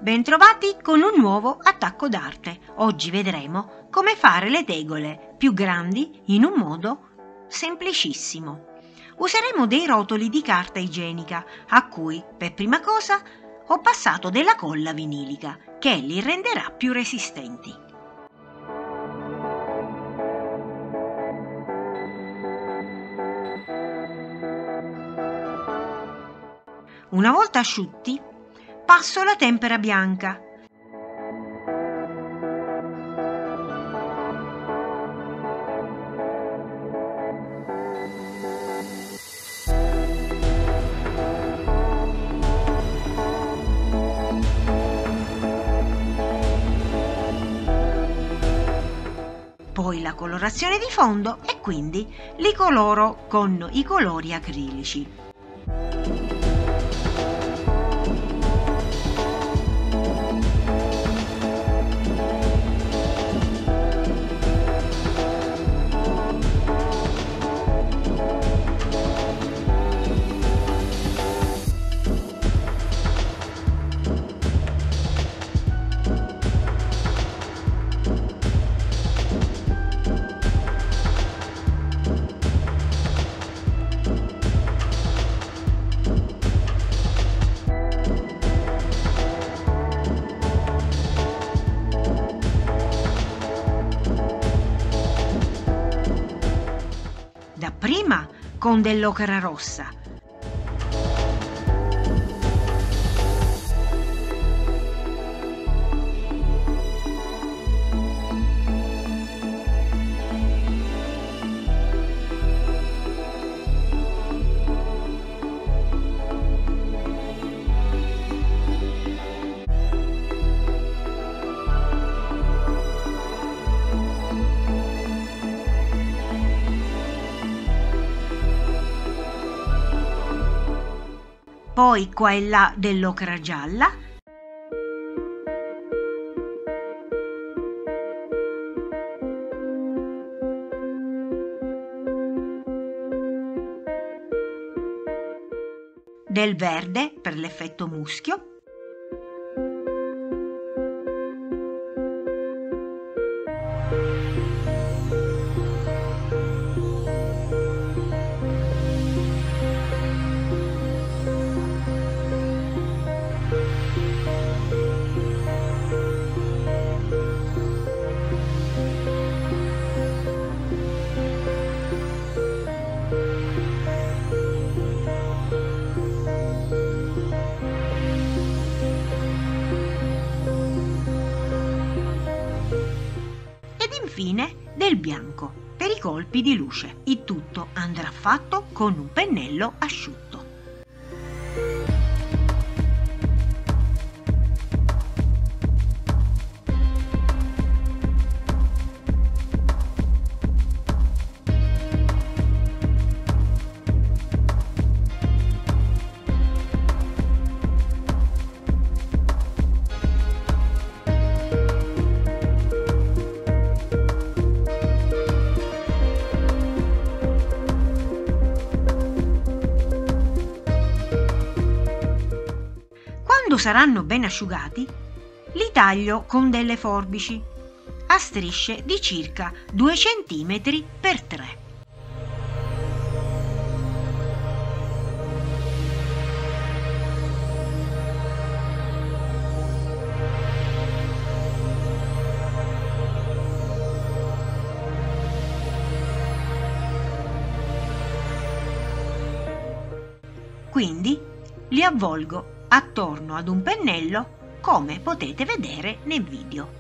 Bentrovati con un nuovo attacco d'arte. Oggi vedremo come fare le tegole più grandi in un modo semplicissimo. Useremo dei rotoli di carta igienica a cui, per prima cosa, ho passato della colla vinilica che li renderà più resistenti. Una volta asciutti, passo la tempera bianca. Poi la colorazione di fondo e quindi li coloro con i colori acrilici. Dapprima con dell'ocra rossa. Poi qua e là dell'ocra gialla, del verde per l'effetto muschio, infine del bianco per i colpi di luce. Il tutto andrà fatto con un pennello asciutto. Quando saranno ben asciugati, li taglio con delle forbici a strisce di circa 2 cm x 3. Quindi li avvolgo attorno ad un pennello, come potete vedere nel video.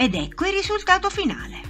Ed ecco il risultato finale.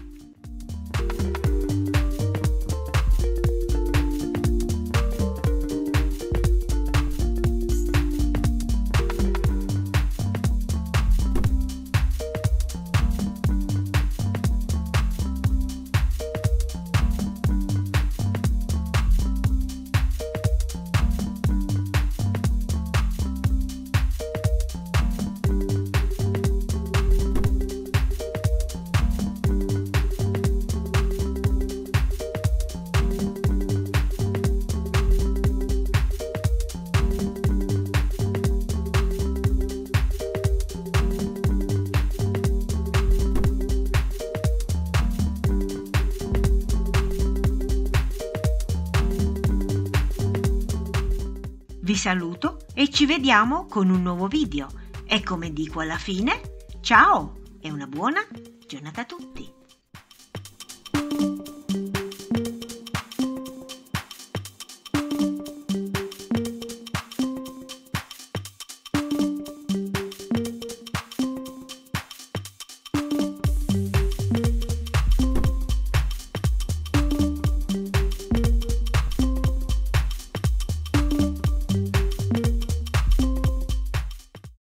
Vi saluto e ci vediamo con un nuovo video. E come dico alla fine, ciao e una buona giornata a tutti!